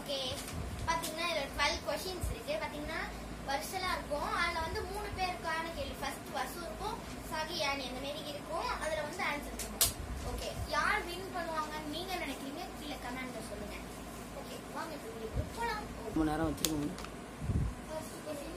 Okay பாத்தீங்கன்னா இதுல 12 questions இருக்கு. பாத்தீங்கன்னா வருஷலா இருக்கும். அதுல வந்து 3 பேருக்கான கேள்வி. ஃபர்ஸ்ட் வசு இருக்கும், சாகி யானி அந்த மாதிரி இருக்கும். அதுல வந்து ஆன்சர் பண்ணுவோம். ஓகே யார் வின் பண்ணுவாங்கன்னு நீங்க நினைக்கிறீங்க கீழ கமெண்ட்ல சொல்லுங்க. ஓகே வாங்க இப்போ வீடியோக்கு போலாம். ரொம்ப நேரம் வச்சிருக்கோம். First question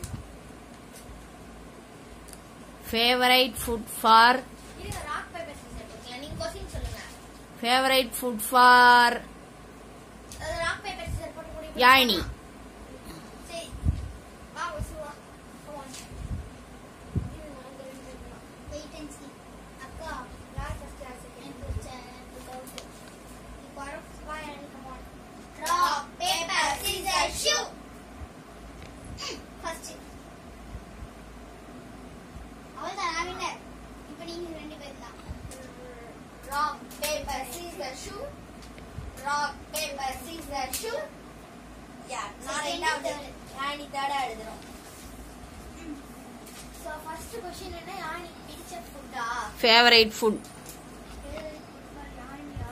favourite food for இது ராக் பேப்பர் சிசர் ஓகே நீங்க क्वेश्चन சொல்லுங்க. Favourite food for rock paper scissor போட்டு முடிவு யானி. சரி வா வசுவா கம் ஆன் இது நான் தெரிஞ்சுக்கலாம். வெயிட் அண்ட் see அக்கா யார் ஃபர்ஸ்ட் ஆன்சர் எனக்கு டவுட் இப்போ வா Yani come on rock paper scissor shoot first அவள்தான் நான் வின்னர். இப்போ நீங்க ரெண்டு பேர் தான். Rock paper scissor shoot rock paper scissor shoot yeah நான் ரெண்டாவது யானி தேர்டா எழுதுறோம். சோ ஃபர்ஸ்ட் क्वेश्चन என்ன யானி பிடிச்ச ஃபுட்டா ஃபேவரைட் ஃபுட் யானியா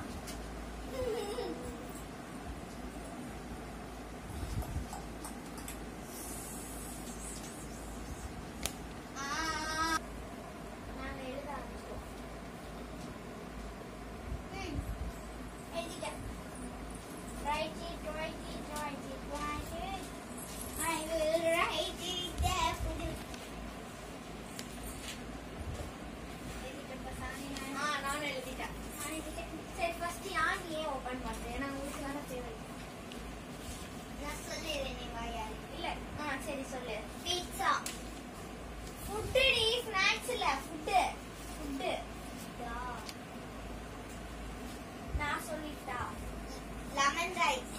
நான் எழுத ஆரம்பிச்சோம். எழுதிட்டேன். Write it, write it, write it, write it. I will write it definitely. நான் எழுதிட்டேன். சரி ஃபர்ஸ்ட் யான் ஏன் ஓபன் பண்றேன்? நான் உங்களுக்கு வேற தேவை. நான் சொல்லிடுறேன் நீ வாயா. இல்ல சரி சொல்லு. பீட்சா. ஃபுட் டி ஸ்நாக்ஸ் இல்ல ஃபுட். நான் சொல்லிட்டா. Lemon rice.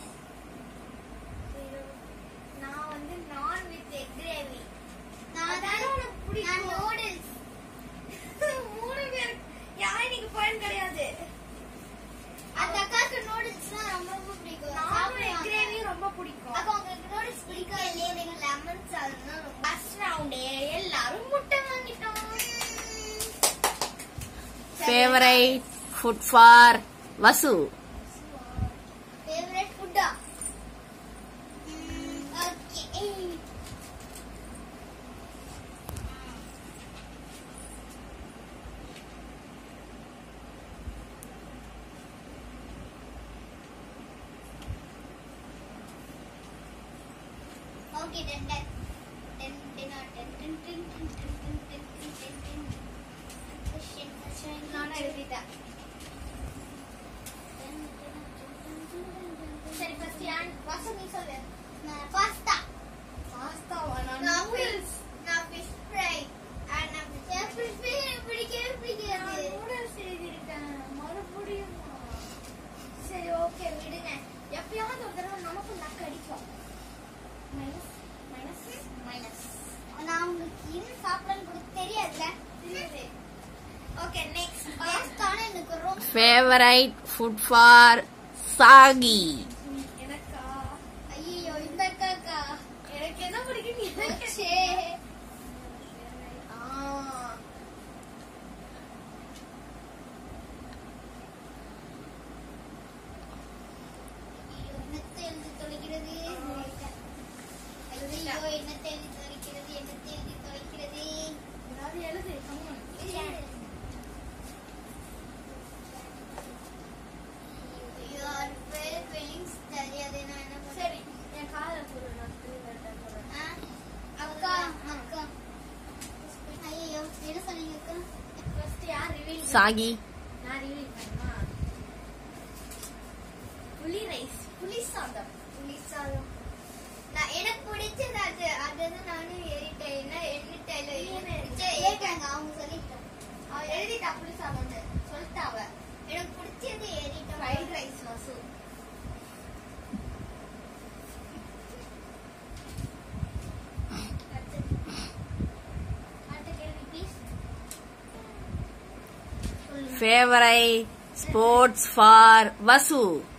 நான் வந்து நான் வித் எக் கிரேவி. நான் நூடுல்ஸ். மூணு பேர் யாருக்கு பாயிண்ட் கிடையாது. அந்த அக்காக்கு நூடுல்ஸ்னா ரொம்ப பிடிக்கும். நானும் எக் கிரேவி ரொம்ப பிடிக்கும். அக்கா உங்களுக்கு நூடுல்ஸ் பிடிக்கும் இல்லையா? நீங்க லெமன் சால்னா ஃபர்ஸ்ட் ரவுண்ட் எல்லாரும் முட்டை வாங்கிட்டோம். Favourite food for Vasu. Favourite ஃபுட்டா? ஓகே ஓகே டன் நான் எழுதிட்டேன். சரி ஃபர்ஸ்ட் யான் வாசு நீ சொல்லு. நான் பாஸ்தா. பாஸ்தாவா? நான் நூடுல்ஸ். நான் ஃபிஷ் ஃப்ரை. நான் ஃபிஷ் ஃப்ரை பிடிக்காது. நூடுல்ஸ் எழுதிட்டேன். மறுபடியும் சரி ஓகே விடுங்க. எப்பயாவது ஒரு தடவை நமக்கு நக்கு அடிக்கும். மைனஸ் நான் உங்களுக்கு இன்னும் சாப்பிடணும் கூட தெரியாதுல. தெரியாது. ஓகே நெக்ஸ்ட் பாஸ்தானா எனக்கு ரொம்ப ஃபேவரைட் ஃபுட் ஃபார் சாகி. எனக்கா? ஐயோ இந்த அக்காக்கா எனக்கு என்ன பிடிக்கும் நினைச்சே. சாகி. நான் ரிவீல் பண்ணா புளி ரைஸ். புளி சாதம். நான் எனக்கு பிடிச்சது அதுதான் நானும் ஏறிட்டேன். என்ன ஏறிட்டேன் அவங்க சொல்லிட்டேன். அவ எழுதிட்டா புளி சாதம் சொல்லிட்டா. அவ எனக்கு பிடிச்சது ஏறிட்டேன். Fried rice Vasu. அடுத்த கேள்வி please. Favourite sports for Vasu.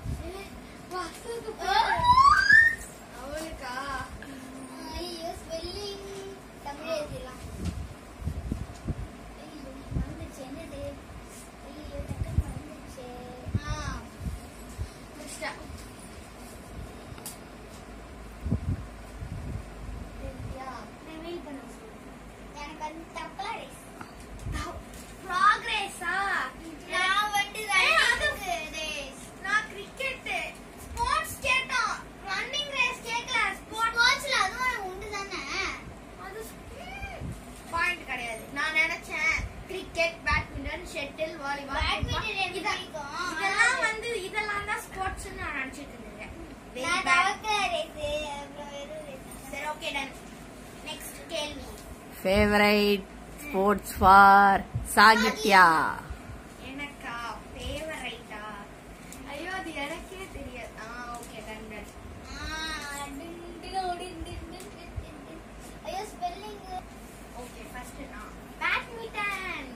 அவளுக்கா? ஐயோ ஸ்பெல்லிங் தமிழ் எழுதிடலாம். மறந்துச்சு என்னது? ஐயோ டக்குன்னு மறந்துச்சு. Cricket, badminton, shuttle, volleyball. இதெல்லாம் தான் ஸ்போர்ட்ஸ் நான் நினைச்சிட்டு இருந்தேன். சரி, ஓகே, டன். நெக்ஸ்ட் கேள்வி. Favourite sports for Sahithya. எனக்கா ஃபேவரைட்டா? ஐயோ, அது எனக்கே தெரியாது. Okay, done done. ஐயோ, ஸ்பெல்லிங். ஓகே, ஃபர்ஸ்ட் நான் பேட்மிண்டன்.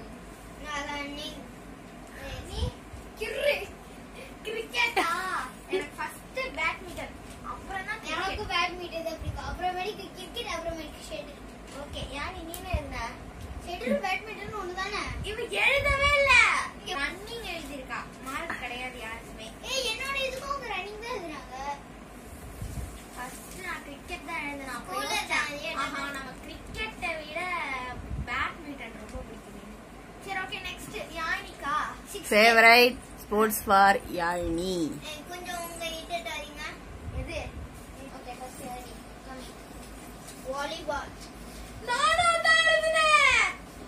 நீ கிரிக்கெட்டா? எனக்கு ஃபர்ஸ்ட் பேட்மிண்டன், அப்புறம் தான் எனக்கு பேட்மிண்டன் தான் பிடிக்கும். அப்புறமேட்டுக்கு கிரிக்கெட், அப்புறமேட்டுக்கு ஷட்டில். ஓகே, யானி நீனே என்ன? ஷட்டில் பேட்மிண்டன் ஒண்ணுதானே? இவ எழுதவே இல்ல. ரன்னிங் எழுதிருக்கா. மார்க் கிடையாது யாருக்குமே. என்னோட இதுக்கும் அவங்க ரன்னிங் தான் எழுதுறாங்க. ஃபர்ஸ்ட் நான் கிரிக்கெட் தான் எழுதுறேன். நம்ம கிரிக்கெட்டை விட பேட்மிண்டன் ரொம்ப பிடிக்கும். சரி, okay, next Yanika. Favourite sports for Yazhini. கொஞ்சம் உங்க கிட்ட தரீங்க. எது? Okay, first Yani. வாலிபால். நானும் தான் எழுதுனேன்.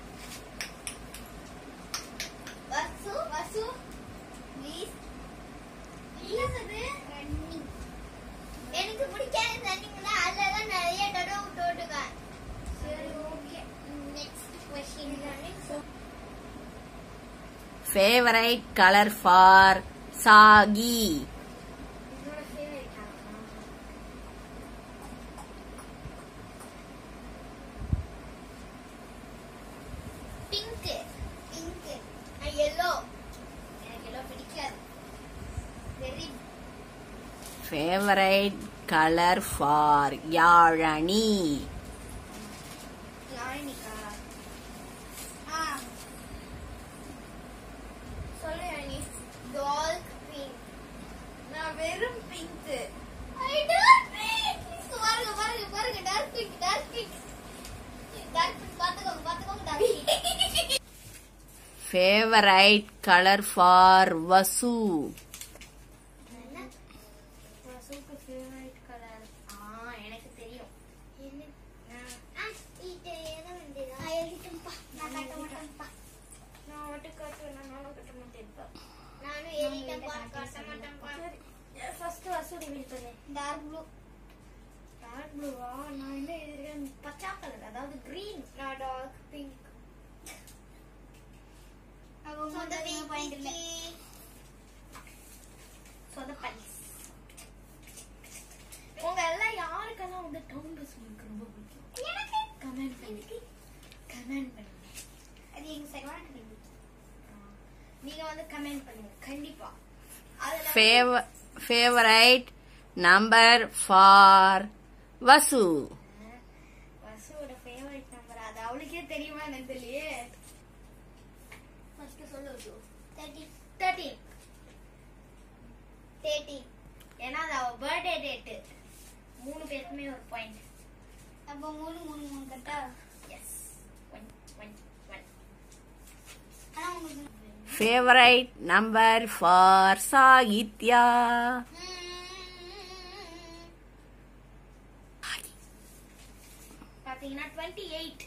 வசு ப்ளீஸ். இல்லது ரன்னிங். எனக்கு பிடிக்காத ரன்னிங்னா அதெல்லாம் நிறைய தடவை தோட்டுவேன். சரி, okay, next question. Favourite colour for Sagi. என்னோட ஃபேவரைட் பிங்க். yellow. எனக்கு yellow பிடிக்காது. Very. Favourite colour for Yazhini. Yanika. சொல்லு யானி. Dark pink. நான் வெறும் பிங்க். I dark pink. பாருங்க டார்க் பிங்க். டார்க் பிங்க் பாத்துக்கோங்க dark pink. Favourite colour for Vasu. வசுக்கு ஃபேவரைட் கலர் எனக்கு தெரியும். நான் மட்டும் காட்டுவேன். நானும் கட்ட மாட்டேன்ப்பா. நானும் எழுதிட்டேன்ப்பா. காட்ட மாட்டேன்ப்பா. ஃபர்ஸ்ட் வசு ரிவீல் பண்ணு. Dark blue. டார்க் ப்ளூவா? நான் என்ன எழுதிருக்கேன்? பச்சை கலர், அதாவது கிரீன். நான் டார்க் பிங்க். உங்க எல்லாம் யாருக்கெல்லாம் வந்து டவுன் பஸ் உங்களுக்கு ரொம்ப பிடிக்கும்? கமெண்ட் பண்ணுங்க. அது எங்க செகண்ட் நீங்க வந்து கமெண்ட் பண்ணுங்க கண்டிப்பா. Favourite number for Vasu. வசுவோட ஃபேவரைட் நம்பர் அது அவளுக்கே தெரியுமா எனக்கு தெரியலையே. ஃபர்ஸ்ட் சொல்லு. 13. ஏன்னா அது அவ பர்த்டே டேட். 3 பேருக்குமே ஒரு பாயிண்ட். அப்ப 3 கரெக்ட்டா? எஸ். 1. ஆனா உங்களுக்கு ஃபேவரைட் நம்பர் ஃபார் சாகித்யா. பாத்தீங்கன்னா 28.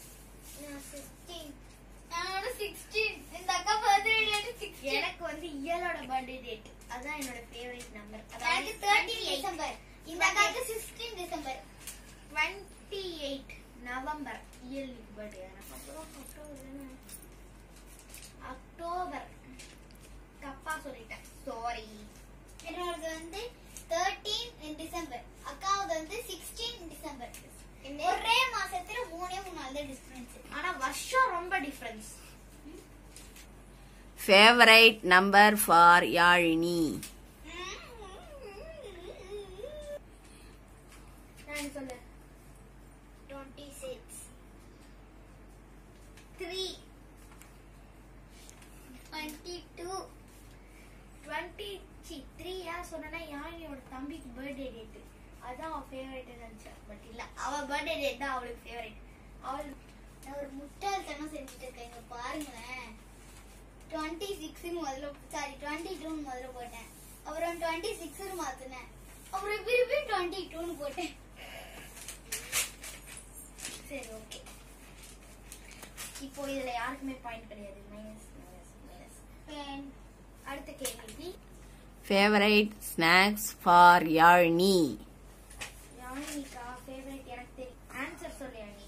16. இந்த அக்கா பர்த்டே டேட் 16. எனக்கு வந்து இயலோட பர்த்டே டேட். அதான் என்னோட ஃபேவரைட் நம்பர். அதாவது 13 டிசம்பர். இந்த அக்காக்கு 16 December. 28 November Iyal birthday. October. தப்பா சொல்லிட்டேன். சாரி. என்னோட வந்து 13 டிசம்பர். அக்காவுக்கு வந்து 16 டிசம்பர். ஒரே மாசத்துல 3 நாள் தான் டிஃபரன்ஸ். ஆனா வருஷம் ரொம்ப difference. Favourite number for Yazhini. நான் சொல்லு. 26. 3. 22. 23 யார் சொன்னா யாழினியோட தம்பிக்கு பர்த்டே டேட். அதான் அவ ஃபேவரைட் நினைச்சா. பட் இல்ல, அவ பர்த்டே டேட் தான் அவளுக்கு ஃபேவரைட். அவள் நான் ஒரு முட்டாள்தனம் செஞ்சுட்டு இருக்கேன். இங்க பாருங்களேன். 26 முதல்ல 22 முதல்ல போட்டேன். அப்புறம் 26 மாத்தினேன். அப்புறம் திருப்பி 22 போட்டேன். சரி, ஓகே. இப்போ இதுல யாருக்குமே பாயிண்ட் கிடையாது. Minus minus minus. அடுத்த கேள்வி. Favorite snacks for Yalini. Yanika favourite எனக்கு தெரியும். ஆன்சர் சொல்லு Yani.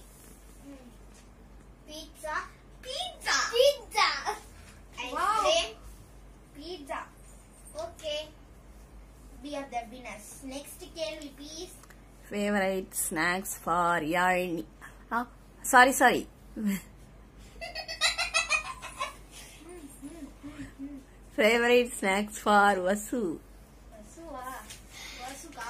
Pizza. Pizza. Pizza. Ice cream. Pizza. Okay. We are the winners. Next கேள்வி please. Favorite snacks for Yalini. Sorry. Favorite snacks for Vasu. வசுவா. வசுகா.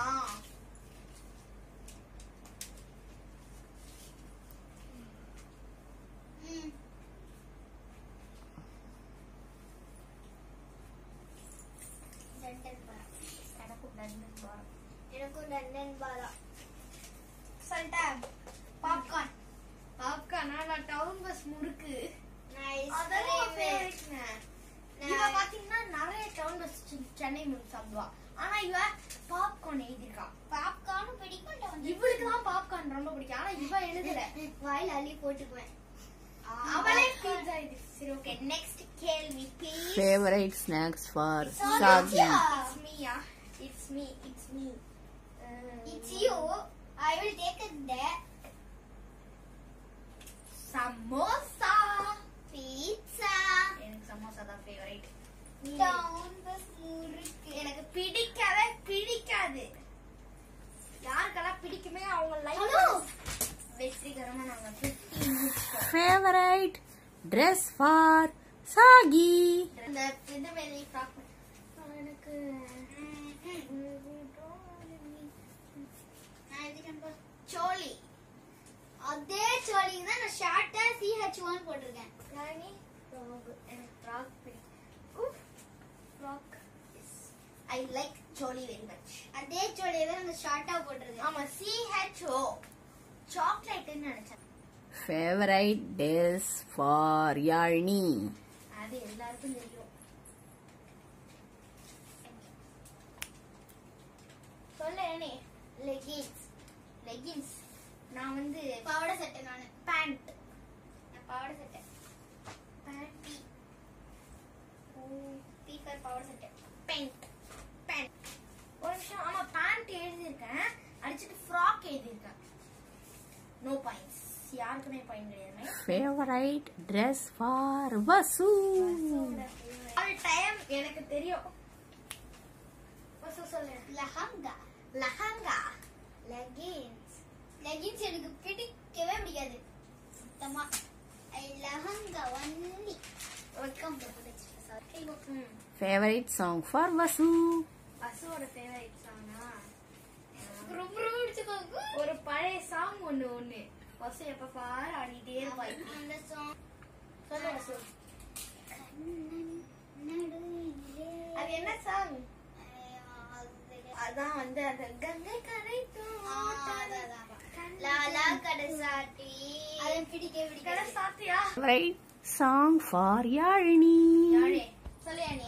London பாரா சொல்லிட்டா. பாப்கார்ன். பாப்கார்னா டவுன் பஸ் முறுக்கு. அதெல்லாம் ஃபேவரட்ங்க. இவ பாத்தீங்கன்னா நிறைய டவுன் பஸ் சென்னை முறுக்கு சாப்பிடுவா. ஆனா இவ பாப்கார்ன் எழுதிருக்கா. பாப்கார்ன் பிடிக்கும். இவளுக்கு தான் பாப்கார்ன் ரொம்ப பிடிக்கும். ஆனா இவ எழுதல. வாயில அள்ளி போட்டுக்குவேன். அவளே பீட்சா இது. சரி ஓகே. நெக்ஸ்ட் கேள்வி please. Favorite snacks for Sagi. It's me, yeah. It's me. It's you. I will take the samosa. Pizza. எனக்கு சமோசா தான் ஃபேவரட். டவுன் பஸ் முறுக்கு எனக்கு பிடிக்காது. யாருக்கெல்லாம் பிடிக்குமே அவங்க லைஃப் வெற்றிகரமா நாங்க 15 முடிச்சிட்டோம். Favorite dress for Sagi. இந்த மேலே ஃப்ராக் எனக்கு சோலி. அதே சோலி தான் நான் ஷார்ட்டா CH1 போட்டிருக்கேன். ராணி ஃப்ராக். எனக்கு ஃப்ராக் பிடிக்கும். Frock I like choli very much. அதே சோலியை தான் நான் ஷார்ட்டா போட்டிருக்கேன். ஆமா CHO சாக்லேட்னு நினைச்சேன். Favorite dress for Yalini. அது எல்லாருக்கும் தெரியும். சொல்லேனே. லெகின்ஸ். நான் வந்து பாவாடை சட்டை. நான் பேண்ட். நான் பாவாடை சட்டை. பேண்ட் பி ஃபார் பாவாடை சட்டை. பேண்ட். ஒரு நிமிஷம். ஆமா பேண்ட் எழுதியிருக்கேன். அடிச்சிட்டு ஃப்ராக் எழுதியிருக்கேன். No points. யாருக்குமே பாயிண்ட் கிடையாது. Favorite dress for Vasu. All time எனக்கு தெரியும். வசு சொல்லு. லெஹங்கா. லெகின்ஸ் எனக்கு பிடிக்கவே பிடிக்காது சுத்தமா. I lehenga only. Welcome to sari. Favorite song for Vasu. வசுவோட ஃபேவரட் சாங்கா ரொம்ப பிடிச்சது. ஒரு பழைய சாங் ஒண்ணு வசு எப்ப பாரு ஆடிட்டே இருப்பா. அந்த சாங் சொல்லு வசு. அது என்ன சாங்? அதான் வந்து அந்த கங்கை கரை லாலா கடசாட்டி. அது பிடிக்கவே கடசாட்டியா? Favorite song for Yalini. யாரே சொல்லு யானே.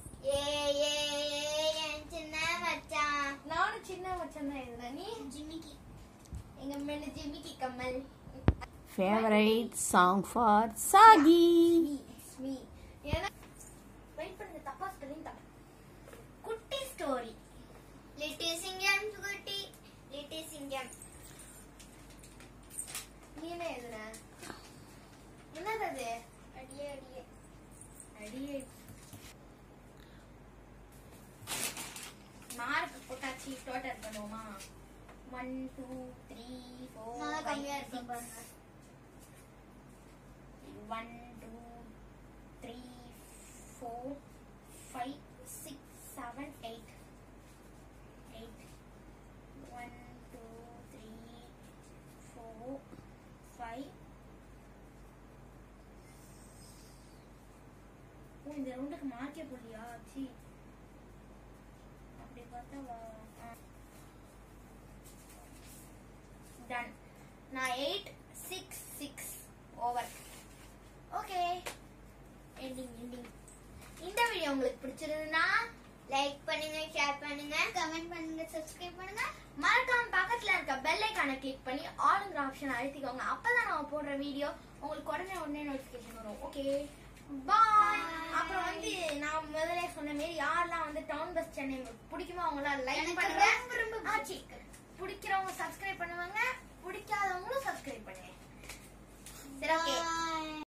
என் சின்ன மச்சான். நானும் சின்ன மச்சான் தான் எழுதுறேன். நீ ஜிமிக்கி. எங்க மேல Jimikki Kammal. Favorite song for Sagi. It's me. ஏன்னா வெயிட் பண்ணுங்க. தப்பா ஸ்பெல்லிங் தான். குட்டி ஸ்டோரி. லிட்டில் சிங்கம் குட்டி. லிட்டில் சிங்கம். நீ என்ன எழுதுன? என்னது அது? அடியே. மார்க் போட்டாச்சு. டோட்டல் பண்ணுவோமா? 1 2 3 4 கம்மியா இருக்கு பாருங்க. 1 2 3 4 5 6 7 8 1 2 3 4 5. இந்த ரவுண்டுக்கு மார்க்கே போடலையா? சி அப்படி பார்த்தா டன். நான் 8 6 6 ஓவர். Okay ending. இந்த வீடியோ உங்களுக்கு பிடிச்சிருந்தா லைக் பண்ணுங்க, ஷேர் பண்ணுங்க, கமெண்ட் பண்ணுங்க, சப்ஸ்கிரைப் பண்ணுங்க. மறக்காம பக்கத்துல இருக்க பெல் ஐகானை கிளிக் பண்ணி ஆல்ங்கிற ஆப்ஷன் அழுத்திக்கோங்க. அப்பதான் நான் போடுற வீடியோ உங்களுக்கு உடனே நோட்டிபிகேஷன் வரும். Okay, bye. அப்புறம் வந்து நான் முதல்ல சொன்ன மாதிரி யாரெல்லாம் வந்து டவுன் பஸ் சென்னை பிடிக்குமோ அவங்களாம் லைக் பண்ணுங்க. ஆச்சி பிடிக்கிறவங்க சப்ஸ்கிரைப் பண்ணுவாங்க, பிடிக்காதவங்களும் சப்ஸ்கிரைப் பண்ணுங்க. சரி, ஓகே.